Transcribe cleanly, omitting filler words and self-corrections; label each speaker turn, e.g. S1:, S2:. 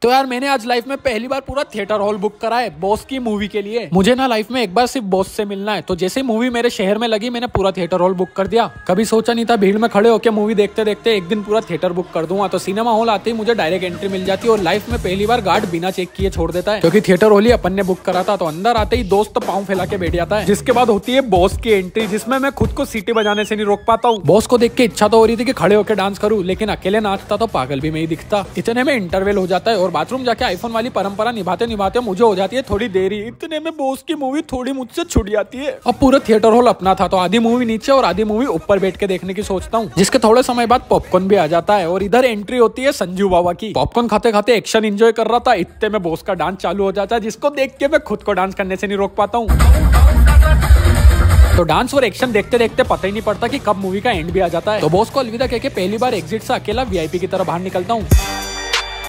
S1: तो यार मैंने आज लाइफ में पहली बार पूरा थिएटर हॉल बुक करा है बॉस की मूवी के लिए। मुझे ना लाइफ में एक बार सिर्फ बॉस से मिलना है। तो जैसे मूवी मेरे शहर में लगी मैंने पूरा थिएटर हॉल बुक कर दिया। कभी सोचा नहीं था भीड़ में खड़े होकर मूवी देखते देखते एक दिन पूरा थिएटर बुक कर दूंगा। तो सिनेमा हॉल आते ही मुझे डायरेक्ट एंट्री मिल जाती है और लाइफ में पहली बार गार्ड बिना चेक किए छोड़ देता है, क्योंकि थिएटर हॉल ही अपन ने बुक करा था। तो अंदर आते ही दोस्त पाँव फैला के बैठ जाता है। जिसके बाद होती है बॉस की एंट्री, जिसमें मैं खुद को सीटी बजाने से नहीं रोक पाता हूँ। बॉस को देख के इच्छा तो हो रही थी कि खड़े होकर डांस करूँ, लेकिन अकेले नाचता तो पागल भी मैं ही दिखता। इतने में इंटरवल हो जाता है और बाथरूम जाके आईफोन वाली परंपरा निभाते निभाते मुझे हो जाती है थोड़ी देरी। इतने में बॉस की मूवी थोड़ी मुझसे छूट जाती है। अब पूरा थिएटर हॉल अपना था तो आधी मूवी नीचे और आधी मूवी ऊपर बैठ के देखने की सोचता हूँ, जिसके थोड़े समय बाद पॉपकॉर्न भी आ जाता है और इधर एंट्री होती है संजू बाबा की। पॉपकॉर्न खाते खाते एक्शन एंजॉय कर रहा था, इतने में बॉस का डांस चालू हो जाता है, जिसको देख के मैं खुद को डांस करने से नहीं रोक पाता हूँ। तो डांस और एक्शन देखते देखते पता ही नहीं पड़ता कि कब मूवी का एंड भी आ जाता है। तो बॉस को अलविदा कहके पहली बार एग्जिट से अकेला वीआईपी की तरह बाहर निकलता हूँ।